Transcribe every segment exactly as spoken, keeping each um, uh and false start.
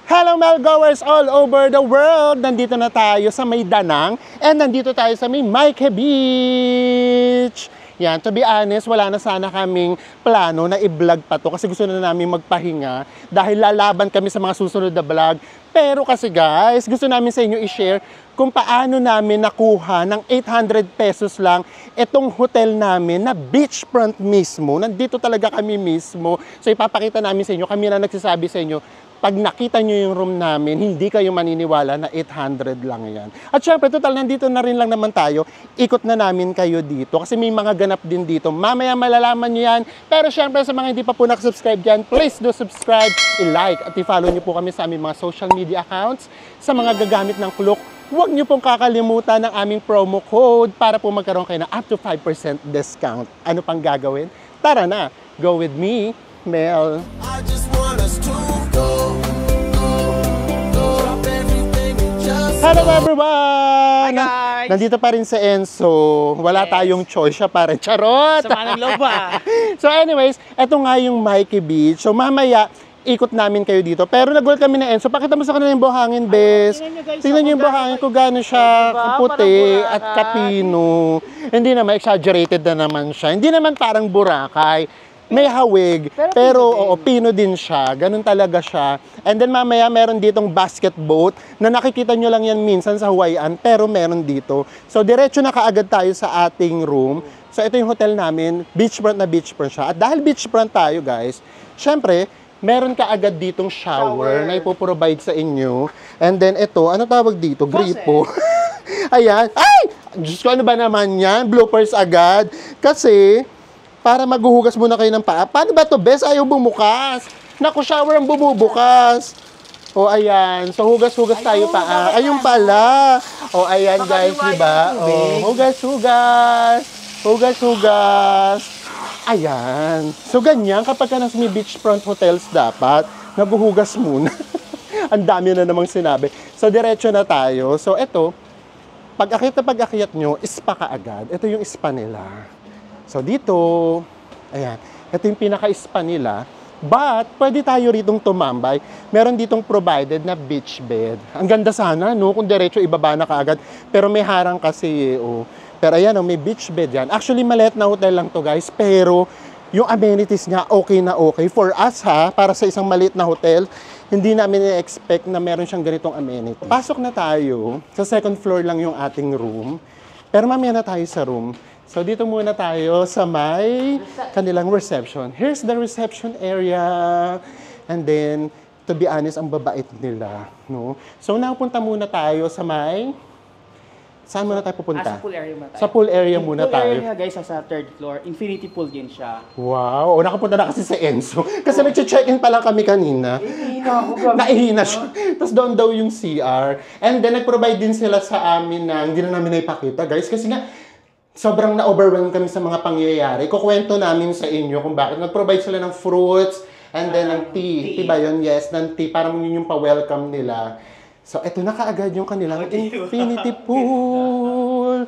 Hello Melgoers all over the world! Nandito na tayo sa may Danang and nandito tayo sa may Maike Beach. Yan, to be honest, wala na sana kaming plano na i-vlog pa to kasi gusto na namin magpahinga dahil lalaban kami sa mga susunod na vlog. Pero kasi guys, gusto namin sa inyo i-share kung paano namin nakuha ng eight hundred pesos lang itong hotel namin na beachfront mismo. Nandito talaga kami mismo. So ipapakita namin sa inyo, kami na nagsasabi sa inyo, pag nakita nyo yung room namin, hindi kayo maniniwala na eight hundred lang yan. At syempre, total, nandito na rin lang naman tayo. Ikot na namin kayo dito kasi may mga ganap din dito. Mamaya malalaman nyo yan. Pero syempre, sa mga hindi pa po nakasubscribe dyan, please do subscribe, i-like at i-follow nyo po kami sa aming mga social media accounts. Sa mga gagamit ng Klook, huwag nyo pong kakalimutan ng aming promo code para po magkaroon kayo ng up to five percent discount. Ano pang gagawin? Tara na! Go with me, Mel. I just want us to go. Hello everyone! Hi guys! Nandito pa rin si Enzo. Wala yes. tayong choice, siya pa rin. Charot! Sama ng loob ba? So anyways, eto nga yung Maike Beach. So mamaya, ikot namin kayo dito. Pero nag-goal kami na Enzo. Pakita mo sa kanila yung buhangin, bes. Tingnan nyo yung buhangin kung gaano siya kaputi at kapino. Hindi naman, exaggerated na naman siya. Hindi naman parang Boracay. May hawig, pero, pero pino, oo, pino din siya. Ganun talaga siya. And then mamaya meron ditong basket boat na nakikita nyo lang yan minsan sa Hawaiian, pero meron dito. So diretso na kaagad tayo sa ating room. So ito yung hotel namin, beachfront na beachfront siya. At dahil beachfront tayo guys, syempre, meron ka agad ditong shower, shower. na ipoprovide sa inyo. And then ito, ano tawag dito? Gripo. Ayan. Ay! Diyos ko, ano ba naman yan? Bloopers agad. Kasi para maghuhugas muna kayo ng paa. Paano ba to, bes? Ayaw bumukas. Naku, shower ang bumubukas. O, ayan. So, hugas-hugas tayo paa. Ayun pala. O, ayan, guys, diba? O, hugas-hugas. Hugas-hugas. Ayan. So, ganyan. Kapag ka nasa may beachfront hotels, dapat naghuhugas muna. Ang dami na namang sinabi. So, diretso na tayo. So, eto, pag-akit na pag-akit nyo, spa ka agad. Ito yung spa nila. So dito, ayan, ito yung pinaka-spa nila. But, pwede tayo ritong tumambay. Meron ditong provided na beach bed. Ang ganda sana, no? Kung diretso ibaba na kaagad. Pero may harang kasi, oh. Pero ayan, oh, may beach bed yan. Actually, maliit na hotel lang to guys. Pero, yung amenities niya, okay na okay. For us, ha, para sa isang maliit na hotel, hindi namin na-expect na meron siyang ganitong amenity. Pasok na tayo. Sa second floor lang yung ating room. Pero mamaya na tayo sa room. So, dito muna tayo sa may kanilang reception. Here's the reception area. And then, to be honest, ang babait nila. No? So, napunta muna tayo sa may... Saan muna tayo pupunta? Ah, sa pool area muna tayo. Sa pool area muna pool tayo. Pool area guys, sa third floor. Infinity pool din siya. Wow! O, nakapunta na kasi sa Enzo. Kasi nag-check-in pa lang kami kanina. Ihina ako. Naihina siya. Tapos doon daw yung C R. And then, nag-provide din sila sa amin na hindi na namin naipakita, guys. Kasi nga, sobrang na-overwhelm kami sa mga pangyayari. Kukwento namin sa inyo kung bakit. Nag-provide sila ng fruits and then ng tea. tea. Diba yun? Yes, ng tea. Parang yun yung pa-welcome nila. So, eto na kaagad yung kanilang infinity pool.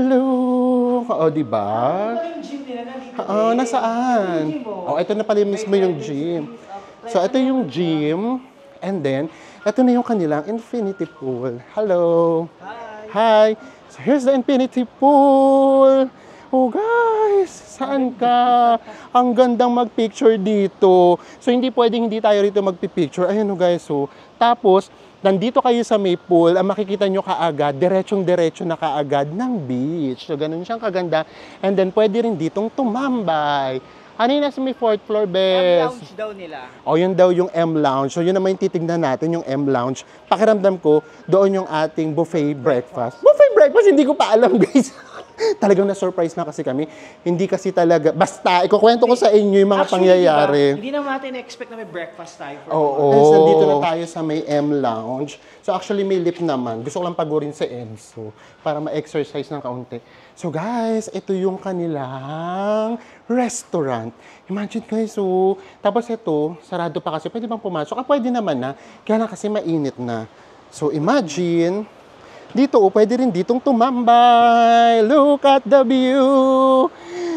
Look! O, diba? Ano yung gym nila? Oo, nasaan? O, eto na pala mismo yung gym. So, eto yung gym. And then, eto na yung kanilang infinity pool. Hello! Hi! Hi! So, here's the infinity pool. Oh, guys, saan ka? Ang gandang mag-picture dito. So, hindi pwedeng hindi tayo rito mag-picture. Ayun, oh, guys. So, tapos, nandito kayo sa may pool, ang makikita nyo kaagad, diretsong-diretso na kaagad ng beach. So, ganun siyang kaganda. And then, pwede rin ditong tumambay. Ano yung nasa may fourth floor, bes? M-Lounge daw nila. O, yun daw yung M-Lounge. So, yun naman yung titignan natin, yung M-Lounge. Pakiramdam ko, doon yung ating buffet breakfast. Buffet breakfast, hindi ko pa alam, guys. Talagang na-surprise na kasi kami. Hindi kasi talaga, basta, ikukwento ko sa inyo yung mga actually, pangyayari. Diba, hindi naman natin na-expect na may breakfast tayo. For Oo. Oh, oh. Nandito na tayo sa may M-Lounge. So, actually, may lift naman. Gusto ko lang pagurin sa Enzo para ma-exercise ng kaunti. So, guys, ito yung kanilang restaurant. Imagine guys, so, tapos ito, sarado pa kasi. Pwede bang pumasok? Ah, pwede naman na. Kaya lang kasi mainit na. So, imagine, dito, oh, pwede rin ditong tumambay. Look at the view.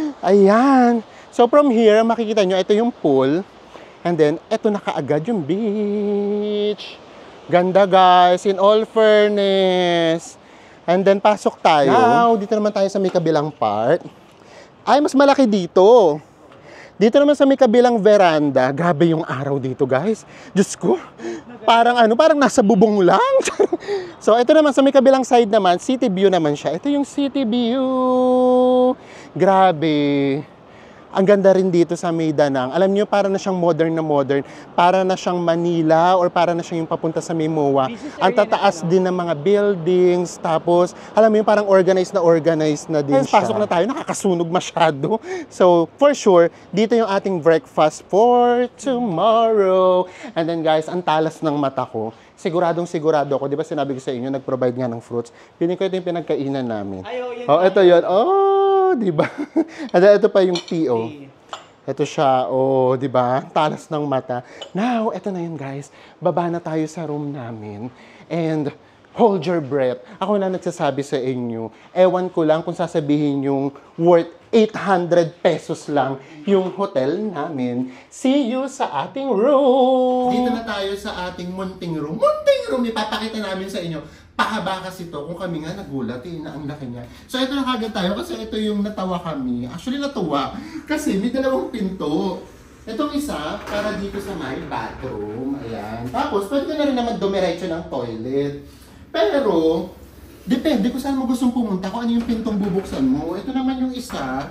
Ayan. So, from here, makikita nyo, ito yung pool. And then, ito na kaagad yung beach. Ganda guys, in all fairness. And then pasok tayo. Now, dito naman tayo sa may kabilang part. Ay, mas malaki dito. Dito naman sa may kabilang veranda. Grabe yung araw dito guys. Diyos ko, parang ano, parang nasa bubong lang. So, ito naman sa may kabilang side naman, city view naman siya. Ito yung city view. Grabe. Ang ganda rin dito sa Maydanang. Alam niyo, para na siyang modern na modern. Para na siyang Manila or para na siyang yung papunta sa Mimoa. Ang tataas din ng mga buildings. Tapos, alam mo yung parang organized na organized na din siya. Pasok na tayo, nakakasunog masyado. So, for sure, dito yung ating breakfast for tomorrow. And then guys, ang talas ng mata ko. Siguradong sigurado ako. Di ba sinabi ko sa inyo, nag-provide nga ng fruits. Piling ko ito yung pinagkainan namin. Ay, oh, yan oh, ito yun. Oh, di ba? And then, ito pa yung tea, oh. Ito siya, oh, di ba? Talas ng mata. Now, ito na yun, guys. Baba na tayo sa room namin. And, hold your breath. Ako na nagsasabi sa inyo, ewan ko lang kung sasabihin yung worth eight hundred pesos lang yung hotel namin. See you sa ating room! Dito na tayo sa ating munting room. Munting room! Ipapakita namin sa inyo. Pahaba kasi to kung kami nga nagulat eh, na ang laki niya. So ito na kagad tayo kasi ito yung natawa kami. Actually natuwa kasi may dalawang pinto. Itong isa para dito sa my bathroom. Ayan. Tapos pwede ka na rin naman dumiretso ng toilet. Pero, depende kung saan mo gustong pumunta, kung ano yung pintong bubuksan mo. Ito naman yung isa.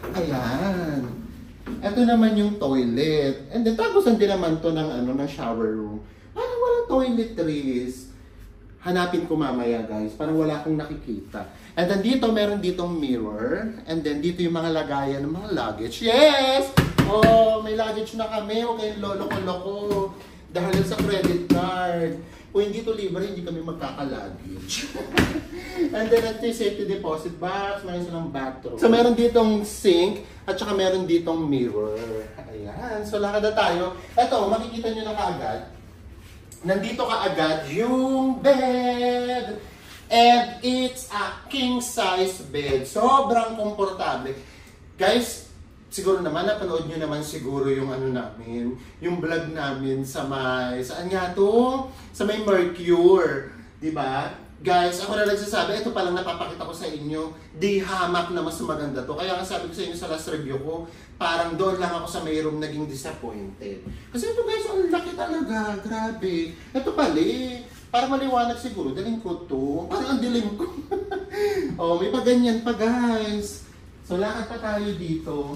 Ayan. Ito naman yung toilet. And then, tapos din naman to ng, ano, ng shower room. Parang walang toiletries. Hanapin ko mamaya, guys. Parang wala akong nakikita. And then dito, meron ditong mirror. And then dito yung mga lagayan ng mga luggage. Yes! Oh, may luggage na kami. Huwag kayong lolo-loko. Dahil sa credit card. Kung hindi to libre, hindi kami magkaka-luggage. And then, ito yung safety deposit box. Meron silang bathroom. So, meron ditong sink. At saka meron ditong mirror. Ayan. So, lakad na tayo. Ito, makikita nyo na kaagad. Nandito kaagad yung bed. And it's a king-size bed. Sobrang komportable. Guys, siguro naman, napanood nyo naman siguro yung ano namin, yung vlog namin sa may, saan nga to? Sa may Mercure, di ba? Guys, ako na nagsasabi, ito palang napapakita ko sa inyo, di hamak na mas maganda to. Kaya nga sabi ko sa inyo sa last review ko, parang doon lang ako sa may room naging disappointed. Kasi ito guys, ang laki talaga, grabe. Ito pali, para maliwanag siguro, daling ko to. Parang ang dilim ko. Oh, may pa ganyan pa guys. So, lakad pa tayo dito.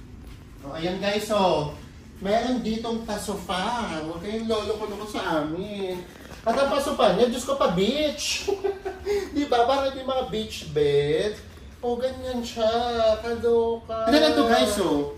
O, ayan guys, so, meron ditong pasofa. Huwag kayong lolo-lolo sa amin. At ang pasofa niya, Diyos ko pa, beach. Diba? Parang yung mga beach bed. O, ganyan siya. Kaloka. And then ito guys, so,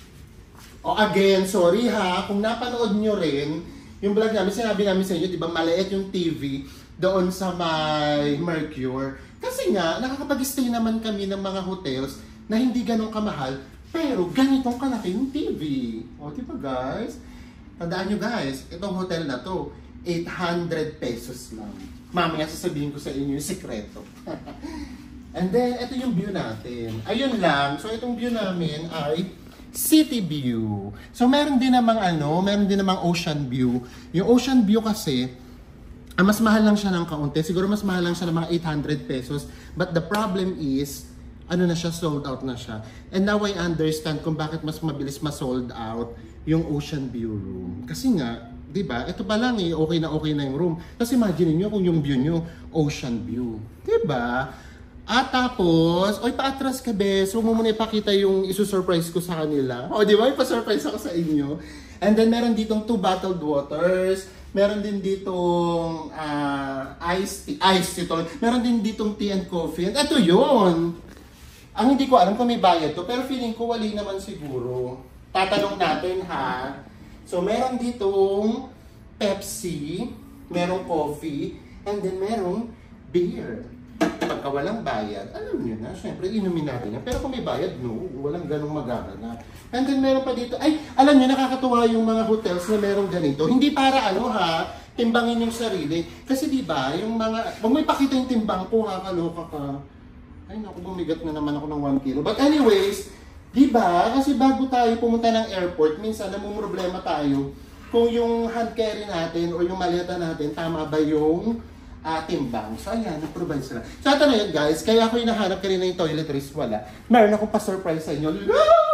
o again, sorry ha, kung napanood nyo rin, yung vlog namin, sinabi namin sa inyo, diba, maliit yung T V doon sa may Mercure. Kasi nga, nakakapag-stay naman kami ng mga hotels na hindi ganun kamahal, pero ganitong kalaki yung T V. O, diba guys? Tandaan nyo guys, itong hotel na to, eight hundred pesos lang. Mamaya sasabihin ko sa inyo yung sekreto. And then, ito yung view natin. Ayun lang. So, itong view namin ay city view. So, meron din namang ano, meron din namang ocean view. Yung ocean view kasi, ah, mas mahal lang siya ng kaunti. Siguro mas mahal lang siya ng mga eight hundred pesos. But the problem is, ano na siya, sold out na siya. And now I understand kung bakit mas mabilis ma-sold out yung ocean view room. Kasi nga, di ba, ito pa lang eh, okay na okay na yung room. Tapos imagine niyo kung yung view niyo, ocean view. Di ba? At tapos, oy, paatras ka, bes. Huwag mo muna ipakita yung isusurprise ko sa kanila. O, di ba? Ipasurprise ako sa inyo. And then, meron ditong two bottled waters. Meron din ditong uh, iced tea. Iced tea to. Meron din ditong tea and coffee. And ito yun. Ang hindi ko alam kung may bayad to, pero feeling ko wali naman siguro. Tatanong natin, ha? So, meron ditong Pepsi, merong coffee, and then merong beer. Pagka walang bayad, alam nyo na, syempre, inumin natin yan. Pero kung may bayad, no, walang ganong magaganap. And then meron pa dito, ay, alam nyo, nakakatuwa yung mga hotels na merong ganito. Hindi para ano ha, timbangin yung sarili. Kasi di ba yung mga, wag mo ipakita yung timbang ko ha, kaloka ka. Ay naku, bumigat na naman ako ng one kilo. But anyways, di ba, kasi bago tayo pumunta ng airport, minsan namumroblema tayo kung yung hand carry natin o yung maleta natin, tama ba yung uh, timbang. So ayan, nag-provide sila. So ito na yun guys, kaya ako hinahanap kanina yung toiletries, wala. Meron akong pa-surprise sa inyo.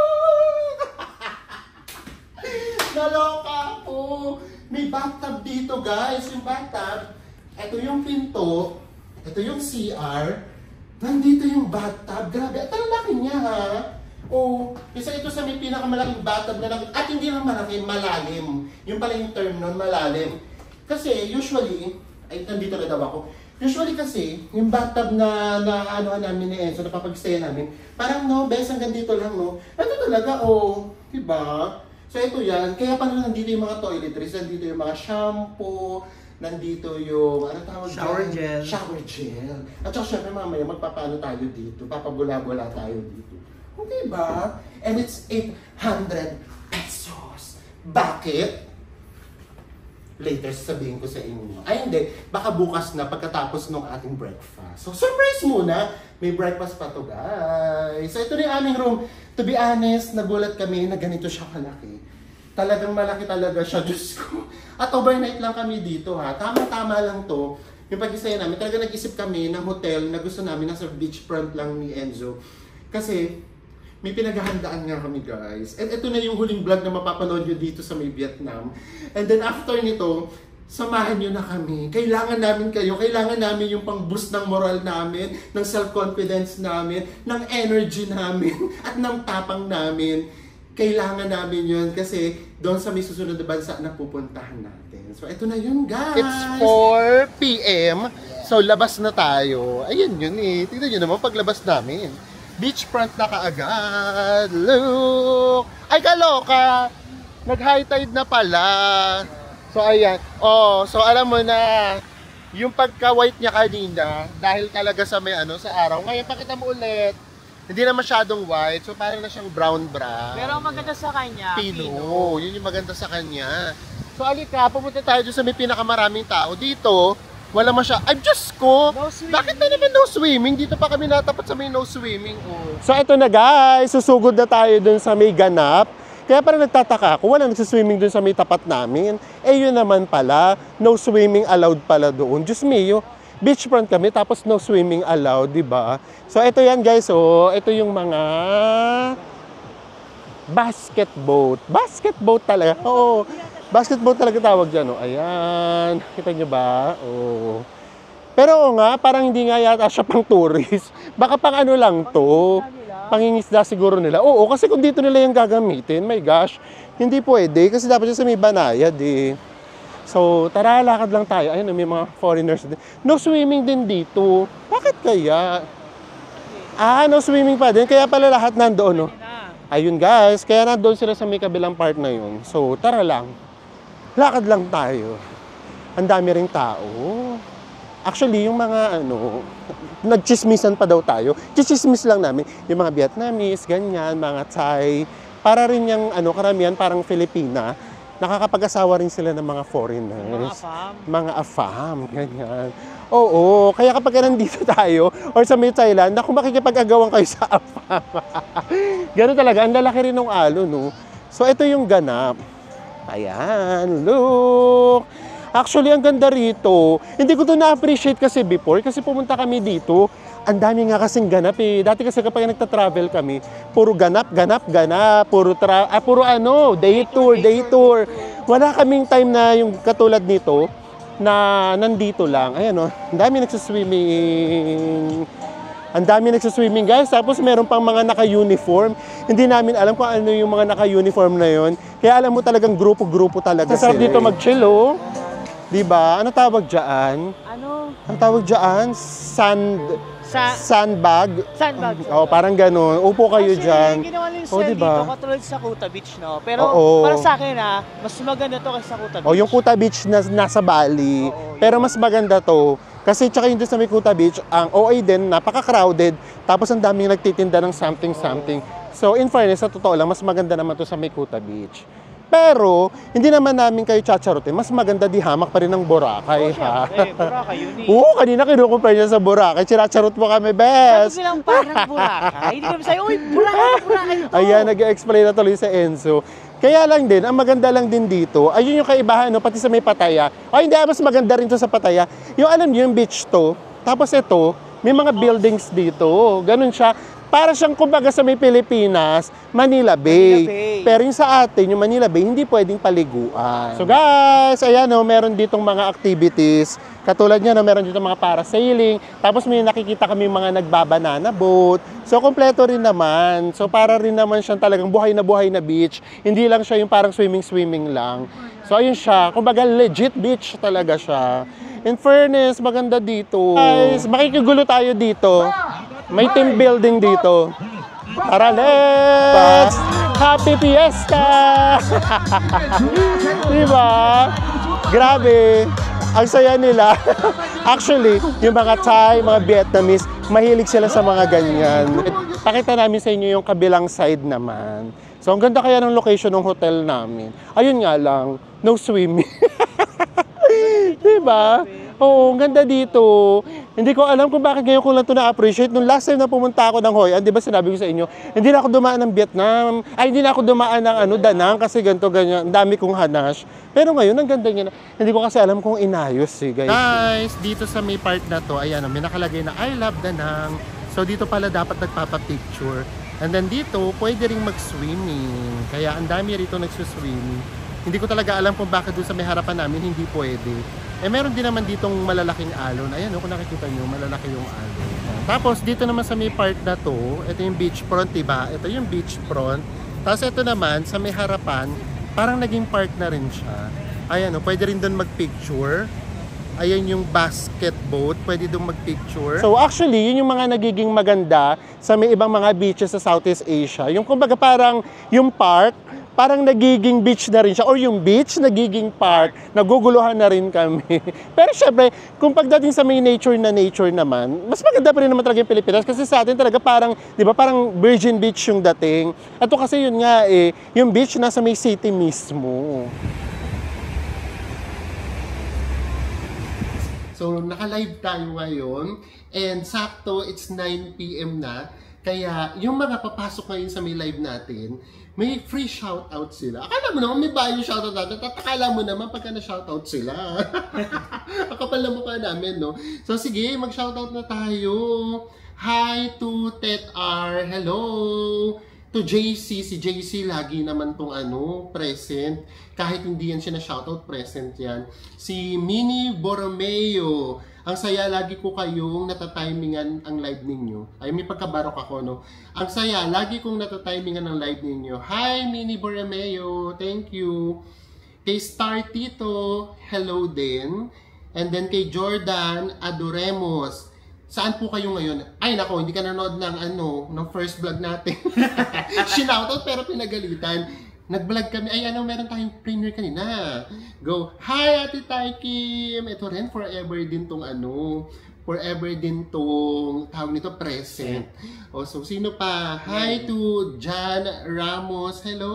Naloka ako! May bathtub dito guys, yung bathtub. Ito yung pinto, ito yung C R, nandito yung bathtub. Grabe, at ang laki niya ha. O, isa ito sa may pinakamalaking bathtub na nakita. At hindi lang malaki, malalim. Yung pala yung term nun, malalim. Kasi usually, ay nandito na daw ako. Usually kasi, yung bathtub na, na ano namin ni Enzo, napapag-stay namin, parang no, bes, hanggang dito lang no. Ito talaga, oh, diba? So ito yan, kaya pala nandito yung mga toiletries, nandito yung mga shampoo, nandito yung, ano tawag Shower dyan? gel. Shower gel. At saka syempre mamaya, magpapaano tayo dito, papabula-bula tayo dito. Okay ba? And it's eight hundred pesos. Bakit? Later sabihin ko sa inyo. Ay hindi, baka bukas na pagkatapos ng ating breakfast. So surprise muna, may breakfast pa to guys. So ito na yung aming room. To be honest, nagulat kami na ganito siya kalaki. Talagang malaki talaga siya, Diyos ko. At overnight lang kami dito ha. Tama-tama lang to. Yung pag-isaya namin, talaga nag-isip kami ng hotel na gusto namin nasa beachfront lang ni Enzo. Kasi may pinaghahandaan nga kami guys. And ito na yung huling vlog na mapapanood nyo dito sa may Vietnam. And then after nito, samahan nyo na kami. Kailangan namin kayo. Kailangan namin yung pang-boost ng moral namin, ng self-confidence namin, ng energy namin, at ng tapang namin. Kailangan namin yun kasi doon sa may susunod na bansa na pupuntahan natin. So ito na yun guys. It's four p m So labas na tayo. Ayun yun eh. Tignan nyo naman paglabas namin. Beachfront na kaagad. Look! Ay, kaloka! Nag-high tide na pala. So, ayan. Oh, so alam mo na, yung pagka-white niya kanina, dahil talaga sa may ano, sa araw. Ngayon, pakita mo ulit. Hindi na masyadong white. So, parang na siyang brown-brown. Pero ang maganda sa kanya, Pino. Pino. Yun yung maganda sa kanya. So, alika, pumunta tayo dyan sa may pinakamaraming tao. Dito, wala masya. Ay, Diyos ko! No swimming. Bakit na naman no swimming? Dito pa kami natapat sa may no swimming. Oh. So, ito na guys. Susugod na tayo dun sa may ganap. Kaya parang nagtataka ako, wala nagsiswimming dun sa may tapat namin. Eh, yun naman pala, no swimming allowed pala doon. Diyos mio, beachfront kami, tapos no swimming allowed, di ba? So, ito yan guys. Oh. Ito yung mga basket boat. Basket boat talaga. Oo. Basketball talaga tawag dyan, oh. Ayan. Kita nyo ba? Oh. Pero oo nga, parang hindi nga yata siya pang tourist. Baka pang ano lang to. Pangingisda siguro nila. Oo, kasi kung dito nila yung gagamitin, my gosh, hindi pwede. Kasi dapat siya sa may banayad eh. So, tara, lakad lang tayo. Ayun, may mga foreigners din. No swimming din dito. Bakit kaya? Ah, no swimming pa din. Kaya pala lahat nandoon, no? Ayun guys, kaya nandoon sila sa may kabilang part na yun. So, tara lang. Lakad lang tayo. Ang dami ring tao. Actually, yung mga ano, nagchismisan pa daw tayo. Chismis lang namin. Yung mga Vietnamese, ganyan, mga Thai. Para rin yung ano, karamihan parang Filipina. Nakakapag-asawa rin sila ng mga foreigners. Mga afam. Mga afam, ganyan. Oo, kaya kapag nandito tayo, or sa may Thailand, naku, makikipag-agawan kayo sa afam. Gano'n talaga, ang lalaki rin ng alo, no? So, ito yung ganap. Ayan, look! Actually, ang ganda rito. Hindi ko to na-appreciate kasi before, kasi pumunta kami dito, ang dami nga kasing ganap eh. Dati kasi kapag nagta-travel kami, puro ganap, ganap, ganap, puro, tra ah, puro ano, day tour, day tour. Wala kaming time na yung katulad nito, na nandito lang. Ayan o, ang dami nagsaswimming. Ang dami nagsaswimming guys. Tapos meron pang mga naka-uniform. Hindi namin alam kung ano yung mga naka-uniform na yon. Kaya alam mo talagang grupo-grupo talaga sila. Sarap dito mag-chill oh. Diba? Ano tawag dyan? Ano? Ano tawag dyan? Sand... Sa Sandbag? sandbag. Oh, parang ganun. Upo kayo Actually, dyan. ginawa nila yung Oh, style diba? dito, katulad sa Kuta Beach, no? Pero Oo. para sa akin, ha, mas maganda to kaysa Kuta Beach. Oh, yung Kuta Beach na nasa Bali. Oo, pero mas maganda to. Kasi tsaka yung doon sa may Kuta Beach, ang O A din, napaka-crowded. Tapos ang daming nagtitinda ng something-something. So, in fairness, sa totoo lang, mas maganda naman to sa may Kuta Beach. Pero, hindi naman namin kayo chacharotin. Mas maganda di hamak pa rin ng Boracay, Oh, ha? syempre, Boracay yun eh. Oo, kanina kinukumpare niya sa Boracay. Chinacharot mo kami, Sabi best! silang parang Boracay. Hindi kami sa'yo, uy, Boracay, Boracay to. Ayan, nag-explain na tuloy sa Enzo. Kaya lang din, ang maganda lang din dito, ayun yung kaibahan, no, pati sa may Pattaya. O hindi, mas maganda rin to sa Pattaya. Yung alam niyo, yung beach to, tapos ito, may mga buildings dito. Ganun siya. Para siyang kumbaga sa may Pilipinas, Manila Bay. Manila Bay. Pero yung sa atin, yung Manila Bay, hindi pwedeng paliguan. So guys, ayan no, meron ditong mga activities. Katulad niya no, meron ditong mga parasailing. Tapos may nakikita kami mga nagbabanana boat. So kompleto rin naman. So para rin naman siyang talagang buhay na buhay na beach. Hindi lang siya yung parang swimming-swimming lang. So ayun siya, kumbaga legit beach talaga siya. In fairness, maganda dito. Guys, makikigulo tayo dito. May team building dito. Tara, let's! Happy Fiesta! Diba? Grabe. Ang saya nila. Actually, yung mga Thai, mga Vietnamese, mahilig sila sa mga ganyan. Pakita namin sa inyo yung kabilang side naman. So, ang ganda kaya ng location ng hotel namin. Ayun nga lang, no swimming. Diba? Oo, ang ganda dito. Hindi ko alam kung bakit ngayon ko lang ito na-appreciate. Nung last time na pumunta ako ng Hoi An, di ba sinabi ko sa inyo, hindi na ako dumaan ng Vietnam. Ay, hindi na ako dumaan ng ano, Danang kasi ganito, ganyan. Ang dami kong hanash. Pero ngayon, ang ganda niya na. Hindi ko kasi alam kung inayos eh, guys. Guys, dito sa may part na to, ayan, may nakalagay na I love Danang. So, dito pala dapat nagpapapicture. And then dito, pwede ring mag-swimming. Kaya ang dami rito nagsuswimming. Hindi ko talaga alam kung bakit doon sa may harapan namin hindi pwede. Eh meron din naman ditong malalaking alon. Ayan, kung nakikita nyo, malalaki yung alon. Tapos dito naman sa may part na to, ito yung beach front, diba? Ito yung beach front. Tapos ito naman, sa may harapan, parang naging park na rin siya. Ayan, oh, pwede rin doon magpicture. Ayan yung basket boat, pwede doon magpicture. So actually, yun yung mga nagiging maganda sa may ibang mga beaches sa Southeast Asia. Yung kumbaga parang yung park, parang nagiging beach na rin siya. Or yung beach, nagiging park. Naguguluhan na rin kami. Pero syempre, kung pagdating sa may nature na nature naman, mas maganda pa rin naman talaga yung Pilipinas. Kasi sa atin talaga parang, di ba, parang Virgin Beach yung dating. Ito kasi yun nga eh, yung beach nasa may city mismo. So, naka-live tayo ngayon. And sakto, it's nine p m na. Kaya, yung mga papasok ngayon sa may live natin, may free shoutout sila. Akala mo naman may bayang shoutout natin. At akala mo naman pagka na-shoutout sila. Akapal na mukha namin, no? So sige, mag-shoutout na tayo. Hi to Tet R. Hello. To J C. Si J C lagi naman tong ano, present. Kahit hindi yan siya na-shoutout, present yan. Si Mini Borromeo. Ang saya, lagi ko kayong natatimingan ang live ninyo. Ay, may pagkabarok ako, no? Ang saya, lagi kong natatimingan ang live ninyo. Hi, Mini Borromeo. Thank you. Kay Star Tito, hello din. And then kay Jordan Adoremos. Saan po kayo ngayon? Ay, nako, hindi ka nanood ng, ano, ng first vlog natin. Sinoutout pero pinagalitan. Nag-vlog kami. Ay, ano, meron tayong premiere kanina. Go. Hi, Ate Tai Kim. Ito rin, forever din tong ano. Forever din tong, tawag nito, present. O, so, sino pa? Hi to Jan Ramos. Hello.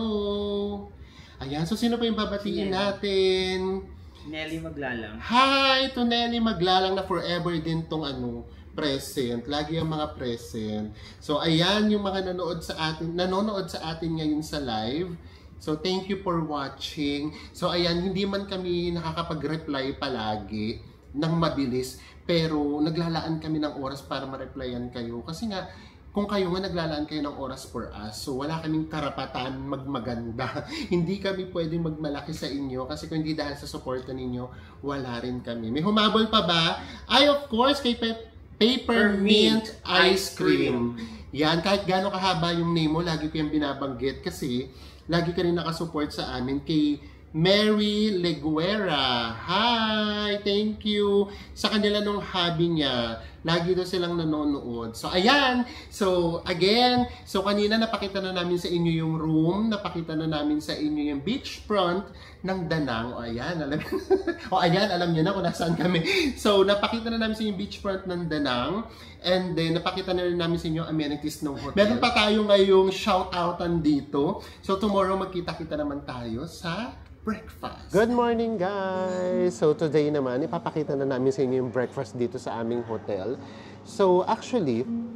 Ayan, so, sino pa yung babatiin natin? Nelly Maglalang. Hi to Nelly Maglalang na forever din tong ano, present. Lagi ang mga present. So, ayan yung mga nanonood sa atin, nanonood sa atin ngayon sa live. So, thank you for watching. So, ayan, hindi man kami nakakapag-reply palagi ng mabilis, pero naglalaan kami ng oras para ma-replyan kayo. Kasi nga, kung kayo nga naglalaan kayo ng oras for us, so wala kaming karapatan magmaganda. Hindi kami pwedeng magmalaki sa inyo kasi kung hindi dahil sa suporta ninyo, wala rin kami. May humabol pa ba? Ay, of course, kay Pe Peppermint Ice Cream. Yan, kahit gaano kahaba yung name mo, lagi ko yung binabanggit kasi lagi ka rin nakasupport sa amin kay Mary Leguera. Hi! Thank you sa kanila nung hobby niya. Lagi daw silang nanonood. So, ayan. So, again, so kanina napakita na namin sa inyo yung room. Napakita na namin sa inyo yung beachfront ng Danang. O, ayan. Alam, o, ayan. Alam niyo na kung nasaan kami. So, napakita na namin sa inyo yung beachfront ng Danang. And then, napakita na rin namin sa inyo yung amenities ng hotel. Meron pa tayo ngayong shout-outan dito. So, tomorrow magkita-kita naman tayo sa breakfast. Good morning, guys! So today naman, ipapakita na namin sa inyo yung breakfast dito sa aming hotel. So actually,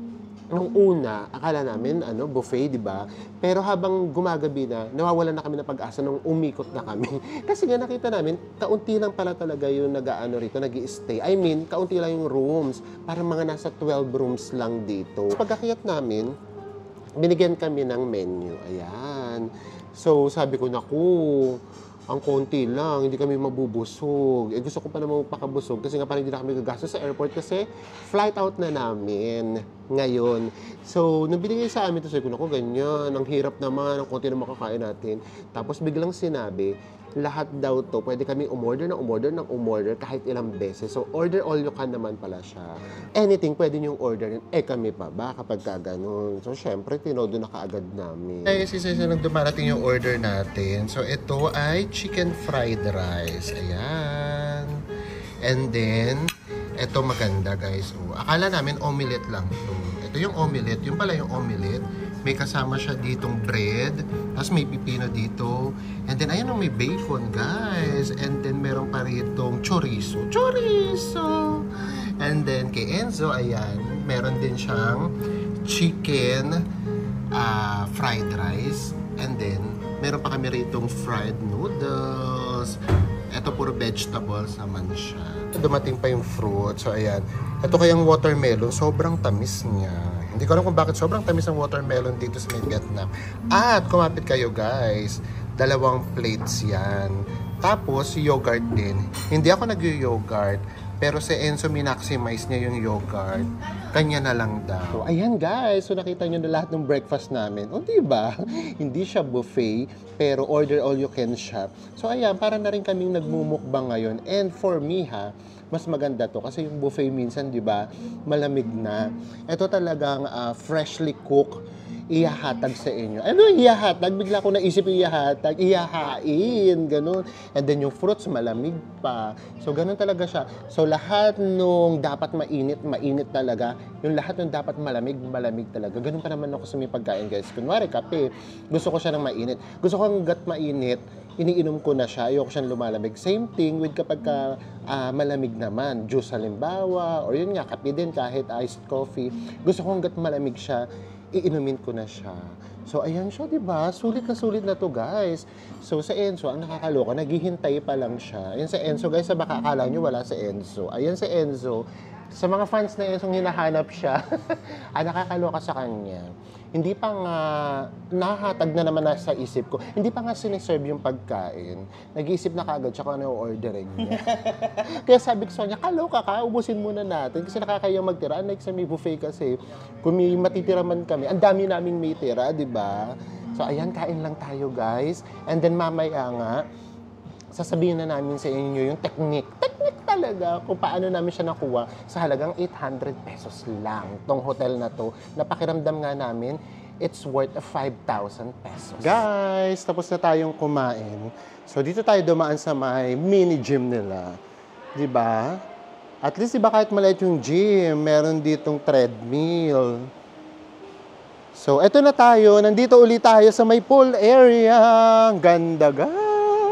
Nung una, akala namin, ano, buffet, di ba? Pero habang gumagabi na, nawawalan na kami ng pag-asa nung umikot na kami. Kasi nga nakita namin, kaunti lang pala talaga yung nag-ano rito, nag-i-stay. I mean, kaunti lang yung rooms. Parang mga nasa twelve rooms lang dito. Pagkakiyat namin, binigyan kami ng menu. Ayan. So, sabi ko, naku, ang konti lang, hindi kami mabubusog. Eh, gusto ko pa naman magpakabusog kasi nga parang hindi na kami gagastos sa airport kasi flight out na namin ngayon. So, nung binigay sa amin, ito sabi ko, naku, ganyan, ang hirap naman, ang konti na makakain natin. Tapos biglang sinabi, lahat daw to, pwede kami umorder na umorder ng umorder kahit ilang beses. So, order all you can naman pala siya. Anything, pwede niyong orderin. Eh, kami pa ba kapag ka ganun? So, syempre, tinodo na kaagad namin. Ay, isa-isa nang dumarating yung order natin. So, ito ay chicken fried rice. Ayan. And then, ito maganda, guys. Oh, akala namin omelette lang ito. Ito yung omelette. Yung pala yung omelette. May kasama siya ditong bread. Tapos may pipino dito. And then, ayan o, may bacon, guys. And then, meron pa ritong chorizo. Chorizo! And then, kay Enzo, ayan, meron din siyang chicken uh, fried rice. And then, meron pa kami ritong fried noodles. Ito, puro vegetables naman siya. Dumating pa yung fruit. So, ayan. Ito kayang watermelon. Sobrang tamis niya. Hindi ko alam kung bakit sobrang tamis ang watermelon dito sa Vietnam. At kumapit kayo, guys. Dalawang plates yan. Tapos, yogurt din. Hindi ako nag-yogurt. Pero si Enzo minaximize niya yung yogurt. Kanya na lang daw. So, ayan, guys. So, nakita nyo na lahat ng breakfast namin. O, diba? Hindi siya buffet, pero order all you can shop. So, ayan, para na rin kaming nagmumukbang ngayon. And for me, ha, mas maganda to kasi yung buffet minsan, di ba, malamig na. Ito talagang uh, freshly cooked, ihahatag sa inyo. Ano ihahatag? Bigla ko naisip yung ihahatag, ihahain, ganun. And then yung fruits, malamig pa. So, ganun talaga siya. So, lahat nung dapat mainit, mainit talaga. Yung lahat nung dapat malamig, malamig talaga. Ganun pa naman ako sa may pagkain, guys. Kunwari, kape, gusto ko siya ng mainit. Gusto ko hanggat mainit, iniinom ko na siya, ayoko siyang lumalamig. Same thing with kapag ka, uh, malamig naman, juice halimbawa, or yun nga, kape din kahit iced coffee. Gusto ko hanggat malamig siya, iinumin ko na siya. So, ayan siya, di ba? Sulit na sulit na to, guys. So, sa Enzo, ang nakakaloka, naghihintay pa lang siya. Ayan sa Enzo, guys, sa baka akala nyo wala sa Enzo. Ayan sa Enzo, sa mga fans na Enzo, hinahanap siya. ang nakakaloka sa kanya. Hindi pa nga, nahatag na naman na sa isip ko, hindi pa nga siniserve yung pagkain. Nag-iisip na kaagad siya kung ano yung ordering niya. Kaya sabi ko sa kanya, kaloka ka, ubusin muna natin. Kasi nakakayang magtira. Unlike sa may buffet kasi, kung may matitira man kami, ang dami naming may tira, di ba? So, ayan, kain lang tayo, guys. And then, mamaya nga, sasabihin na namin sa inyo yung technique. Technique talaga kung paano namin siya nakuha sa halagang eight hundred pesos lang. Tong hotel na to, napakiramdam nga namin, it's worth five thousand pesos. Guys, tapos na tayong kumain. So, dito tayo dumaan sa may mini gym nila. Diba? At least, diba kahit maliit yung gym, meron ditong treadmill. So, eto na tayo. Nandito ulit tayo sa may pool area. Ganda, guys.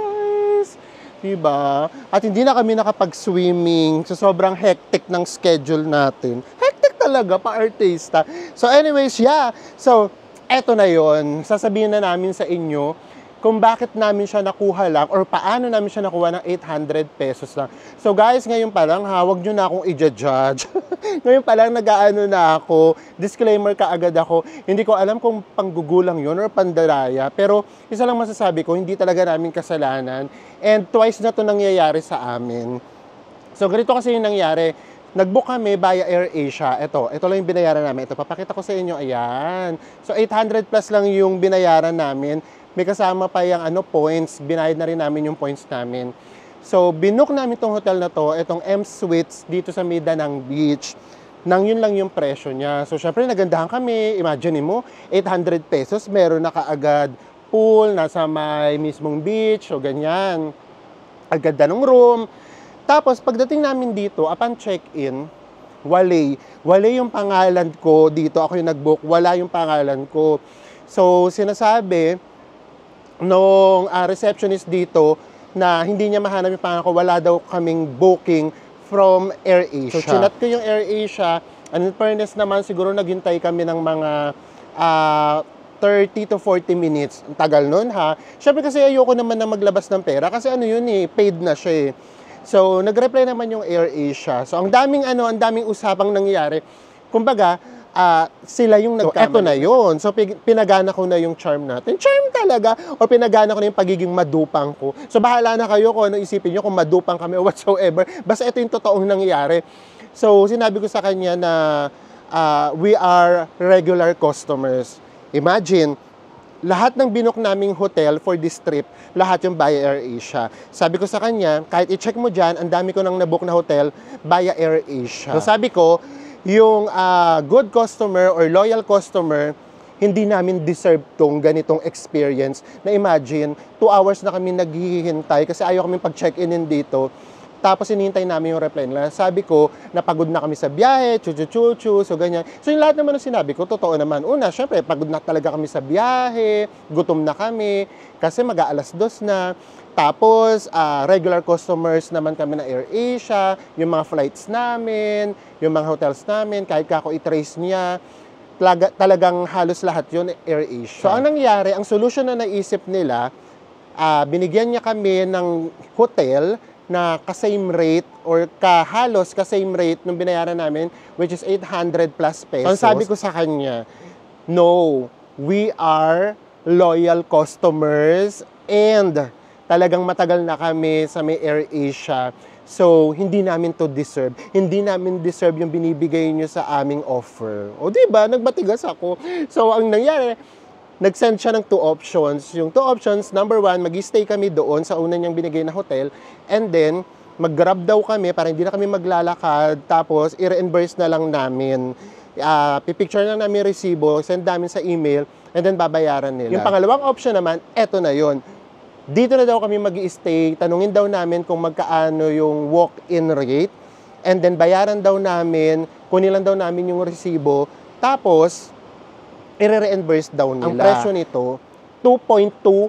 Diba? At hindi na kami nakapag-swimming sa sobrang hectic ng schedule natin. Hectic talaga, pa-artista. So anyways, yeah. So, eto na yon. Sasabihin na namin sa inyo kung bakit namin siya nakuha lang or paano namin siya nakuha ng eight hundred pesos lang. So guys, ngayon pa lang, ha, wag nyo na akong i-judge. Ngayon pa lang, nag-aano na ako. Disclaimer ka agad ako. Hindi ko alam kung panggugulang yun or pandaraya. Pero isa lang masasabi ko, hindi talaga namin kasalanan. And twice na to nangyayari sa amin. So ganito kasi yung nangyari. Nag-book kami via AirAsia. Ito, ito lang yung binayaran namin. Ito, papakita ko sa inyo. Ayan. So eight hundred plus lang yung binayaran namin. May kasama pa yung ano, points. Binayad na rin namin yung points namin. So, binook namin itong hotel na to, itong M Suites dito sa Mindanao Beach. Nang yun lang yung presyo niya. So, syempre, nagandahan kami. Imagine mo, eight hundred pesos, meron na kaagad pool, nasa may mismong beach, o ganyan. Ang ganda ng room. Tapos, pagdating namin dito, upon check-in, wale. Wale yung pangalan ko dito. Ako yung nag-book. Wala yung pangalan ko. So, sinasabi nung uh, receptionist dito na hindi niya mahanap yung pangalan ko, wala daw kaming booking from AirAsia. So, chinat ko yung AirAsia. And in fairness naman, siguro naghintay kami ng mga ah, thirty to forty minutes. Ang tagal nun ha. Syempre kasi ayoko naman na maglabas ng pera kasi ano yun eh, paid na siya eh. So, nag-reply naman yung AirAsia. So, ang daming ano, ang daming usapang nangyayari. Kumbaga, ah, sila yung nagkamali. So, eto na yun. So, pig- pinagana ko na yung charm natin. Charm talaga. O pinagana ko na yung pagiging madupang ko. So, bahala na kayo kung ano isipin nyo, kung madupang kami o whatsoever. Basta ito yung totoong nangyayari. So, sinabi ko sa kanya na ah, we are regular customers. Imagine, lahat ng binook naming hotel for this trip, lahat yung via AirAsia. Sabi ko sa kanya, kahit i-check mo dyan, ang dami ko nang nabook na hotel via AirAsia. So sabi ko, yung ah, good customer or loyal customer, hindi namin deserve tong ganitong experience. Na imagine, two hours na kami naghihintay kasi ayaw kami pag-check-in dito. Tapos hinihintay namin yung reply nila. Sabi ko, napagod na kami sa biyahe, chu-chu-chu-chu, so ganyan. So yung lahat naman ng sinabi ko, totoo naman. Una, syempre, pagod na talaga kami sa biyahe, gutom na kami, kasi mag-aalas dos na. Tapos, ah, regular customers naman kami na AirAsia, yung mga flights namin, yung mga hotels namin, kahit kako i-trace niya, talaga, talagang halos lahat yun AirAsia. So ang nangyari, ang solution na naisip nila, ah, binigyan niya kami ng hotel na ka-same rate or kahalos ka-same rate nung binayaran namin, which is eight hundred plus pesos. So, ang sabi ko sa kanya, no, we are loyal customers and talagang matagal na kami sa may AirAsia. So, hindi namin to deserve. Hindi namin deserve yung binibigay nyo sa aming offer. O, diba? Nagbatigas ako. So, ang nangyari, nag-send siya ng two options. Yung two options, number one, mag-stay kami doon sa una niyang binigay na hotel. And then, mag-grab daw kami para hindi na kami maglalakad. Tapos, i-reimburse na lang namin. Uh, pipicture lang namin resibo, send namin sa email, and then babayaran nila. Yung pangalawang option naman, eto na yon. Dito na daw kami mag-i-stay. Tanungin daw namin kung magkaano yung walk-in rate. And then, bayaran daw namin, kunin lang daw namin yung resibo. Tapos, i-reimburse daw nila. Ang presyo nito, two point two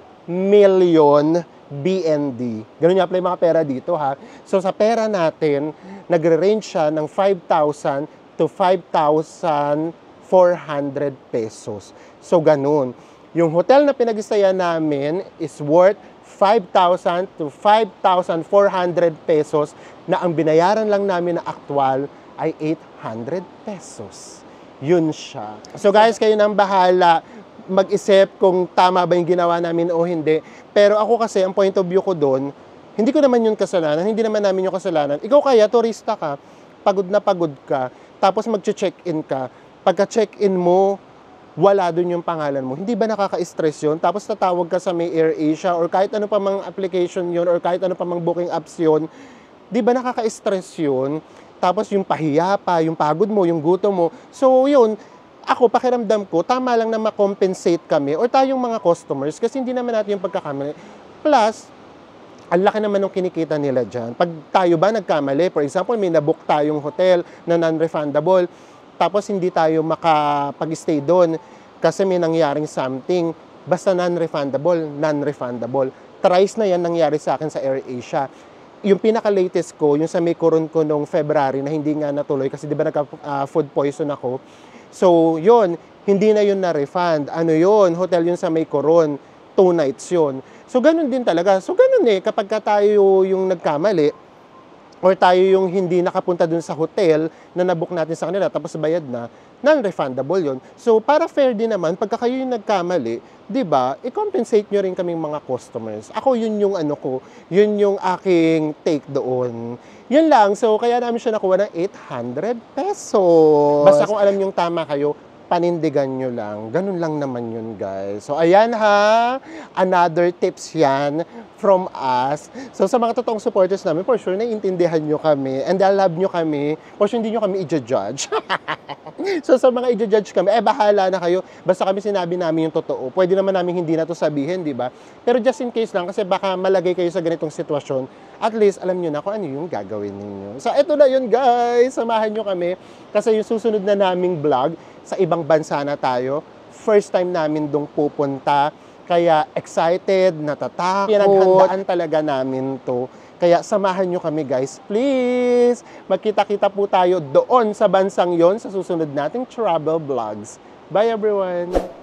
million B N D. Ganun nga pala yung mga pera dito ha. So sa pera natin, nagre-range siya ng five thousand to five thousand four hundred pesos. So ganun. Yung hotel na pinag-istaya namin is worth five thousand to five thousand four hundred pesos na ang binayaran lang namin na aktwal ay eight hundred pesos. Yun siya. So guys, kayo nang bahala mag-isip kung tama ba yung ginawa namin o hindi. Pero ako kasi, ang point of view ko doon, hindi ko naman yun kasalanan, hindi naman namin yung kasalanan. Ikaw kaya, turista ka, pagod na pagod ka, tapos mag-check-in ka. Pagka-check-in mo, wala doon yung pangalan mo. Hindi ba nakaka-stress yun? Tapos tatawag ka sa may AirAsia or kahit ano pa mang application yun or kahit ano pa mang booking apps yun, di ba nakaka-stress yun? Tapos yung pahiya pa, yung pagod mo, yung gutom mo. So yun, ako pakiramdam ko, tama lang na ma-compensate kami or tayong mga customers kasi hindi naman natin yung pagkakamali. Plus, ang laki naman ng kinikita nila dyan. Pag tayo ba nagkamali, for example, may nabook tayong hotel na non-refundable, tapos hindi tayo makapag-stay doon kasi may nangyaring something, basta non-refundable, non-refundable. Thrice na yan nangyari sa akin sa AirAsia. Yung pinaka-latest ko, yung sa may Coron ko noong February na hindi nga natuloy kasi di ba nagka-food poison ako. So, yun, hindi na yun na-refund. Ano yun? Hotel yun sa may Coron. Two nights yun. So, ganun din talaga. So, ganun eh. Kapag ka tayo yung nagkamali or tayo yung hindi nakapunta dun sa hotel na nabook natin sa kanila tapos bayad na, non-refundable yun. So, para fair din naman, pagka kayo yung nagkamali, di ba, i-compensate nyo rin kaming mga customers. Ako, yun yung ano ko, yun yung aking take doon. Yun lang, so kaya namin siya nakuha ng eight hundred pesos. Basta kung alam yung tama kayo, panindigan nyo lang. Ganun lang naman yun, guys. So, ayan ha, another tips yan from us. So, sa mga totoong supporters namin, for sure, naiintindihan nyo kami and I love nyo kami. For sure, hindi nyo kami i-judge. So, sa mga i-judge kami, eh, bahala na kayo. Basta kami sinabi namin yung totoo. Pwede naman namin hindi na to sabihin, di ba? Pero just in case lang, kasi baka malagay kayo sa ganitong sitwasyon, at least, alam nyo na kung ano yung gagawin ninyo. So, eto na yun, guys. Samahan nyo kami. Kasi yung susunod na naming vlog, sa ibang bansa na tayo. First time namin dong pupunta. Kaya excited, natatakot. Pinaghandaan talaga namin to. Kaya samahan nyo kami guys, please! Magkita-kita po tayo doon sa bansang yon sa susunod nating travel vlogs. Bye everyone!